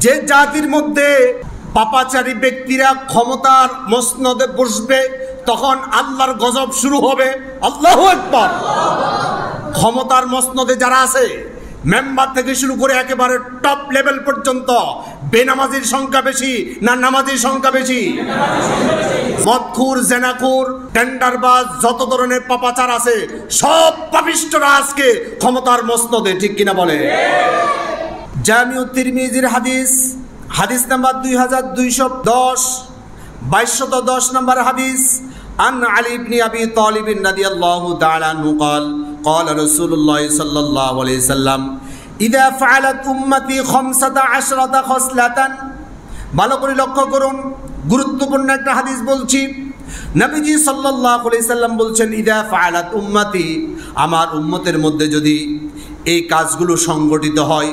যে জাতির মধ্যে পাপাচারী ব্যক্তিরা ক্ষমতার মসনদে বসবে তখন আল্লাহর গজব শুরু হবে। আল্লাহু আকবার। ক্ষমতার মসনদে যারা আছে, মেম্বার থেকে শুরু করে একেবারে টপ লেভেল পর্যন্ত, বেনামাজির সংখ্যা বেশি না নামাজির সংখ্যা বেশি? মদখুর, জেনাখুর, টেন্ডারবাজ, যত ধরনের পাপাচার আছে সব পাপিষ্ঠরা আজকে ক্ষমতার মসনদে, ঠিক কিনা বলে? জামিউ তিরমিজির হাদিস, হাদিস নাম্বার 2210, 2210 নম্বর হাদিস। আন আলী ইবনে আবি তালিব রাদিয়াল্লাহু তাআলা আনহু قال قال رسول الله صلى الله عليه وسلم اذا فعلت امتي 15 خصلة। ভালো করে লক্ষ্য করুন, গুরুত্বপূর্ণ একটা হাদিস বলছি। নবীজি সাল্লাল্লাহু আলাইহি সাল্লাম বলছেন, ইদা ফাআলাত উম্মতি, আমার উম্মতের মধ্যে যদি এই কাজগুলো সংগঠিত হয়,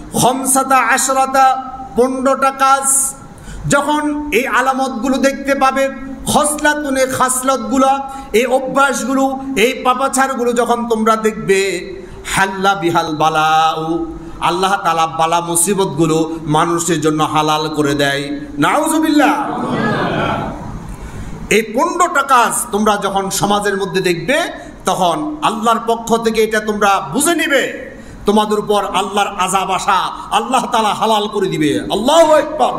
15টা কাজ, যখন এই আলামতগুলো দেখতে পাবে, খসলাতুনে খাসলতগুলো, এই অভ্যাসগুলো, এই পাপাচারগুলো যখন তোমরা দেখবে, হাল্লা বিহাল বালাউ, আল্লাহ তাআলা বালা মুসিবতগুলো মানুষের জন্য হালাল করে দেয়। নাউজুবিল্লাহ। এই 15টা কাজ তোমরা যখন সমাজের মধ্যে দেখবে তখন আল্লাহর পক্ষ থেকে এটা তোমরা বুঝে নিবে, তোমাদের উপর আল্লাহর আযাব আসা আল্লাহ তাআলা হালাল করে দিবে। আল্লাহু আকবার।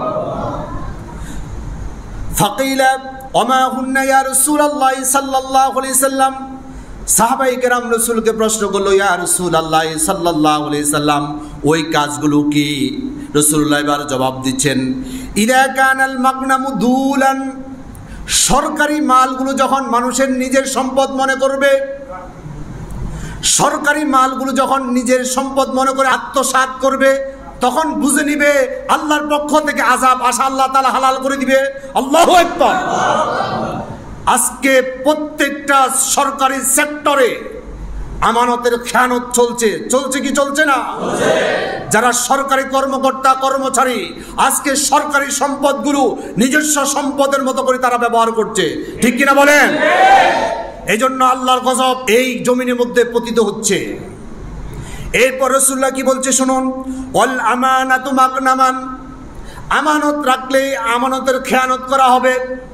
ফাকিলা ওমা হুন্না ইয়া রাসূলুল্লাহ সাল্লাল্লাহু আলাইহি সাল্লাম, সাহাবায়ে কেরাম রাসূলকে প্রশ্ন করলো, ইয়া রাসূলুল্লাহ সাল্লাল্লাহু আলাইহি সাল্লাম, ওই কাজগুলো কি? রাসূলুল্লাহ এবার জবাব দিচ্ছেন, ইদা কানাল মাগনামু দুলান, সরকারি মালগুলো যখন মানুষের নিজের সম্পদ মনে করবে, সরকারি মালগুলো যখন নিজের সম্পদ মনে করে আত্মসাৎ করবে, তখন বুঝে নিবে আল্লাহর পক্ষ থেকে আযাব আসা আল্লাহ তাআলা হালাল করে দিবে। আল্লাহু আকবার। আজকে প্রত্যেকটা সরকারি সেক্টরে আমানতের খেয়ানত চলছে, চলছে কি চলছে না? যারা সরকারি কর্মকর্তা কর্মচারী আজকে সরকারি সম্পদগুলো নিজস্ব সম্পদের মতো করে তারা ব্যবহার করছে, ঠিক কিনা বলেন? এই জন্য আল্লাহর গজব এই জমিনের মধ্যে পতিত হচ্ছে। এরপর রাসূলুল্লাহ কি বলছে শুনুন, ওয়াল আমানাতু মাগনামান, আমানত রাখলে আমানতের খেয়ানত করা হবে।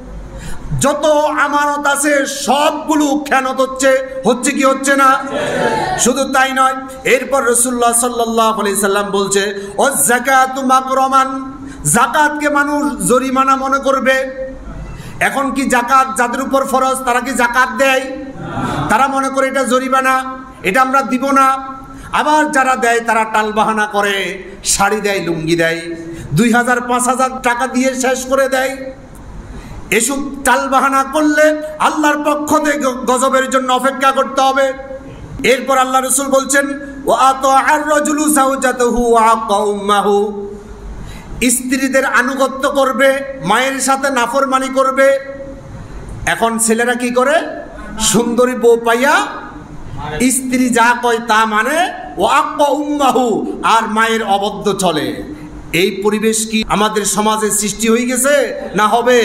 যত আমানত আছে সবগুলো খেয়ানত হচ্ছে কি হচ্ছে না? শুধু তাই নয়, এরপর রাসূলুল্লাহ সাল্লাল্লাহু আলাইহি সাল্লাম বলছে, ও যাকাতু মাগরামান, যাকাতকে মানুষ জরিমানা মনে করবে। এখন কি যাকাত যাদের উপর ফরজ তারা কি যাকাত দেয়? তারা মনে করে এটা জরিমানা, এটা আমরা দিব না। আবার যারা দেয় তারা টালবাহানা করে, শাড়ি দেয়, লুঙ্গি দেয়, 2000-5000 টাকা দিয়ে শেষ করে দেয়। এসব টালবাহানা করলে আল্লাহর পক্ষ থেকে গজবের জন্য অপেক্ষা করতে হবে। এরপর আল্লাহ রাসূল বলছেন, ওয়া আতাআর রাজুলু যাওজাতাহু ওয়া আকা উম্মাহু, স্ত্রীদের আনুগত্য করবে, মায়ের সাথে নাফরমানি করবে। এখন ছেলেরা কি করে? সুন্দরী বউ পাইয়া স্ত্রী যা কয় তা মানে, ওয়া আকা উম্মাহু, আর মায়ের অবাধ্য চলে। এই পরিবেশ কি আমাদের সমাজে সৃষ্টি হয়ে গেছে না হবে?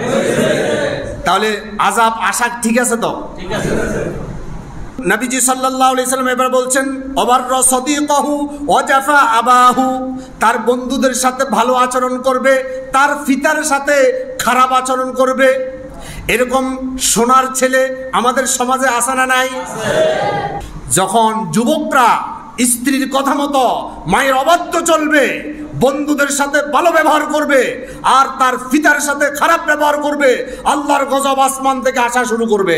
তাহলে আযাব আশা ঠিক আছে তো? ঠিক আছে। নবীজি সাল্লাল্লাহু আলাইহি সাল্লাম এবার বলছেন, ওয়াবাররা সাদিকাহু ওয়া জাফা আবাহু, তার বন্ধুদের সাথে ভালো আচরণ করবে, তার পিতার সাথে খারাপ আচরণ করবে। এরকম সোনার ছেলে আমাদের সমাজে আছে না নাই? যখন যুবকরা স্ত্রীর কথা মতো মায়ের অবাধ্য চলবে, বন্ধুদের সাথে ভালো ব্যবহার করবে, আর তার পিতার সাথে খারাপ ব্যবহার করবে, আল্লাহর গজব আসমান থেকে আসা শুরু করবে।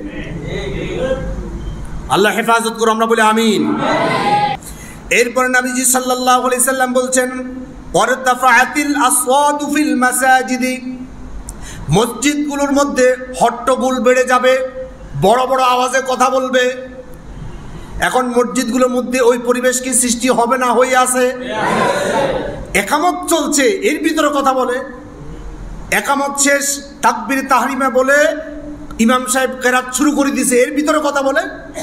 আল্লাহ হেফাজত করুন, আমরা বলি আমিন। এরপরে নবীজি সাল্লাল্লাহু আলাইহি সাল্লাম বলছেন, ওয়ারতাফাআতিল আসওয়াতু ফিল মাসাজিদি, মসজিদগুলোর মধ্যে হট্টগোল বেড়ে যাবে, বড় বড় আওয়াজে কথা বলবে। এখন মসজিদগুলোর মধ্যে ওই পরিবেশ কি সৃষ্টি হবে না হয়ে আছে? একামত চলছে, এর ভিতরে কথা বলে। একামত শেষ, তাকবীর তাহরিমে বলে ইমাম সাহেব কেরাত শুরু করে দিয়েছে, এর ভিতরে কথা বলে।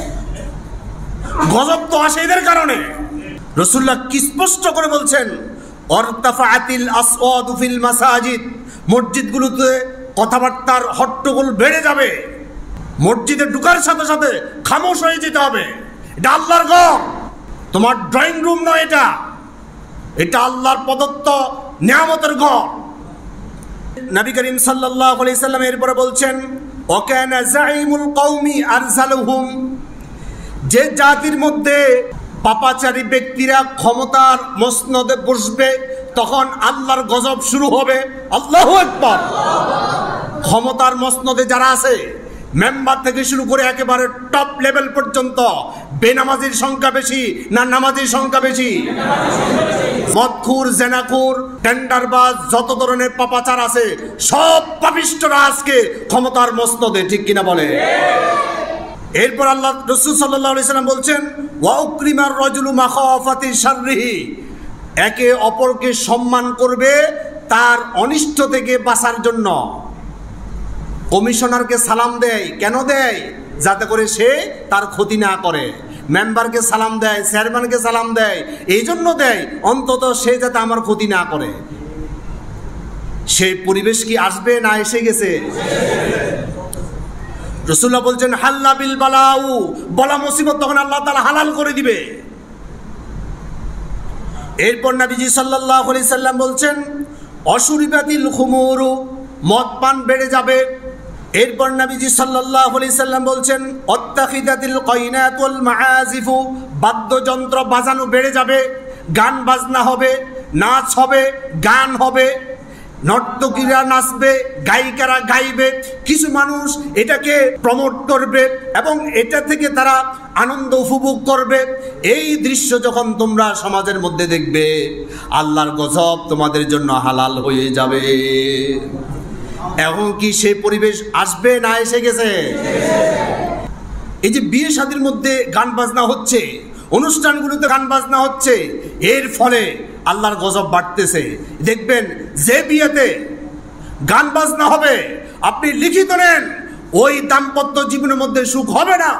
গজব তো আসে এদের কারণে। রাসূলুল্লাহ কি স্পষ্ট করে বলছেন, ওয়ারতাফাআতিল আসওয়াতু ফিল মাসাজিদ, মসজিদগুলোতে কথাবার্তার হট্টগোল বেড়ে যাবে। মসজিদে ঢোকার সাথে সাথে খামোশ হয়ে যেতে হবে। এটা আল্লাহর ঘর, তোমার ড্রয়িং রুম নয়। এটা আল্লাহর প্রদত্ত নিয়ামতের ঘর। নবী করিম সাল্লাল্লাহু আলাইহি সাল্লাম এরপরে বলছেন, ওয়াকানা যাইমুল কওমি আরসালুহুম, যে জাতির মধ্যে পাপাচারী ব্যক্তিরা ক্ষমতার মসনদে বসবে তখন আল্লাহর গজব শুরু হবে। আল্লাহু আকবার। ক্ষমতার মসনদে যারা আছে, মেম্বার থেকে শুরু করে একেবারে টপ লেভেল পর্যন্ত, বেনামাজির সংখ্যা বেশি না নামাজির সংখ্যা বেশি? মদখুর, জেনাখুর, টেন্ডারবাজ, যত ধরনের পাপাচার আছে সব পাপিষ্ঠরা আজকে ক্ষমতার মসনদে, ঠিক কিনা বলে? এরপর আল্লাহ রাসূল সাল্লাল্লাহু আলাইহি সাল্লাম বলছেন, ওয়া উকরিমার রাজুলু মাখাফাতি শাররিহি, একে অপরকে সম্মান করবে তার অনিষ্ট থেকে বাঁচার জন্য। কমিশনারকে সালাম দেয়, কেন দেয়? যাতে করে সে তার ক্ষতি না করে। মেম্বারকে সালাম দেয়, চেয়ারম্যানকে সালাম দেয়, এই জন্য দেয় অন্তত সে যাতে আমার ক্ষতি না করে। সেই পরিবেশ কি আসবে না এসে গেছে? রাসূলুল্লাহ বলছেন, হাল্লা বিল বালাউ, বলা মুসিবত তখন আল্লাহ তাআলা হালাল করে দিবে। এরপর নবীজি সাল্লাল্লাহু আলাইহি সাল্লাম বলছেন, অশুরিবাতিল খুমুরু, মদ পান বেড়ে যাবে। এরপর নবীজি সাল্লাল্লাহু আলাইহি সাল্লাম বলছেন, অত্তাখিদাতিল কাইনাত ওয়াল মাআজিফু, বাদ্যযন্ত্র বাজানো বেড়ে যাবে, গান বাজনা হবে, নাচ হবে, গান হবে, নর্তকীরা নাচবে, গায়িকারা গাইবে। কিছু মানুষ এটাকে প্রমোট করবে এবং এটা থেকে তারা আনন্দ উপভোগ করবে। এই দৃশ্য যখন তোমরা সমাজের মধ্যে দেখবে, আল্লাহর গজব তোমাদের জন্য হালাল হয়ে যাবে। এখন কি সেই পরিবেশ আসবে না এসে গেছে? এই যে বিয়ে শাদীর মধ্যে গান বাজনা হচ্ছে, অনুষ্ঠানগুলোতে গান বাজনা হচ্ছে, এর ফলে আল্লাহর গজব বাড়তেছে। দেখবেন যে বিয়েতে গান বাজনা হবে, আপনি লিখিত নেন, ওই দাম্পত্য জীবনের মধ্যে সুখ হবে না।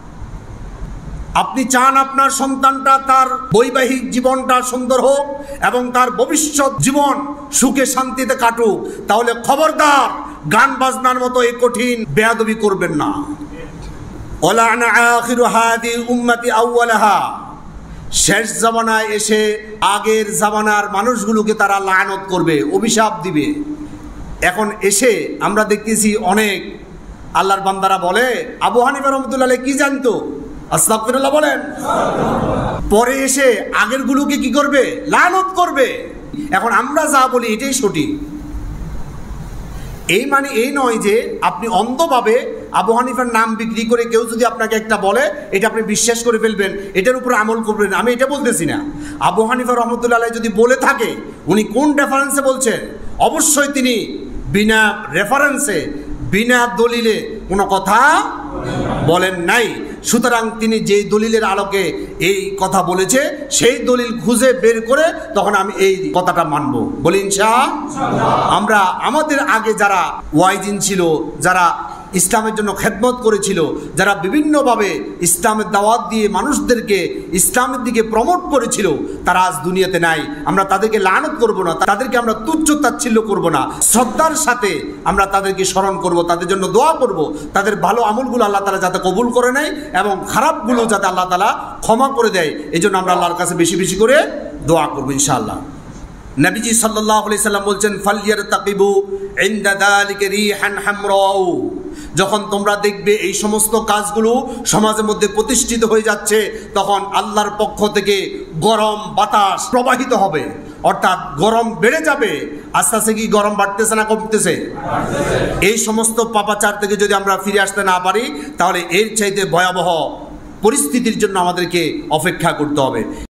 আপনি চান আপনার সন্তানটা, তার বৈবাহিক জীবনটা সুন্দর হোক এবং তার ভবিষ্যৎ জীবন সুখে শান্তিতে কাটুক, তাহলে খবরদার গান বাজনার মতো এই কঠিন বেয়াদবি করবেন না। ওয়ালা'না আখিরু হাদিহিল উম্মতি আউওয়ালাহা, শেষ জামানায় এসে আগের জামানার মানুষগুলোকে তারা লানত করবে, অভিশাপ দিবে। এখন এসে আমরা দেখতেছি অনেক আল্লাহর বান্দারা বলে, আবু হানিফা রাহমাতুল্লাহ আলাইহি কি জানতো? আস্তাগফিরুল্লাহ বলেন। পরে এসে আগের গুলোকে কি করবে? লানত করবে। এখন আমরা যা বলি এটাই সঠিক। এই মানে এই নয় যে আপনি অন্ধভাবে আবু হানিফার নাম বিক্রি করে কেউ যদি আপনাকে একটা বলে এটা আপনি বিশ্বাস করে ফেলবেন, এটার উপর আমল করবেন, আমি এটা বলতেছি না। আবু হানিফা রাহমাতুল্লাহ আলাইহি যদি বলে থাকে, উনি কোন রেফারেন্সে বলছেন? অবশ্যই তিনি বিনা রেফারেন্সে, বিনা দলিলে কোনো কথা বলেন নাই। সুতরাং তিনি যেই দলিলের আলোকে এই কথা বলেছে সেই দলিল খুঁজে বের করে তখন আমি এই কথাটা মানব, বলি ইনশাআল্লাহ। আমরা আমাদের আগে যারা ওয়াইজিন ছিল, যারা ইসলামের জন্য খেদমত করেছিল, যারা বিভিন্নভাবে ইসলামের দাওয়াত দিয়ে মানুষদেরকে ইসলামের দিকে প্রমোট করেছিল, তারা আজ দুনিয়াতে নাই। আমরা তাদেরকে লানত করব না, তাদেরকে আমরা তুচ্ছ তাচ্ছিল্য করব না, শ্রদ্ধার সাথে আমরা তাদেরকে স্মরণ করব, তাদের জন্য দোয়া করব, তাদের ভালো আমলগুলো আল্লাহ তাআলা যাতে কবুল করে নেয় এবং খারাপগুলো যাতে আল্লাহ তাআলা ক্ষমা করে দেয়, এই জন্য আমরা আল্লাহর কাছে বেশি বেশি করে দোয়া করব ইনশাআল্লাহ। নবীজি সাল্লাল্লাহু আলাইহি সাল্লাম বলছেন, ফালইয়ারতাকিবু ইনদা যালিকা রিহান হামরাউ, যখন তোমরা দেখবে এই সমস্ত কাজগুলো সমাজের মধ্যে প্রতিষ্ঠিত হয়ে যাচ্ছে, তখন আল্লাহর পক্ষ থেকে গরম বাতাস প্রবাহিত হবে, অর্থাৎ গরম বেড়ে যাবে। আস্তে আস্তে কি গরম বাড়তেছে না কমতেছে? এই সমস্ত পাপাচার থেকে যদি আমরা ফিরে আসতে না পারি, তাহলে এর চাইতে ভয়াবহ পরিস্থিতির জন্য আমাদেরকে অপেক্ষা করতে হবে।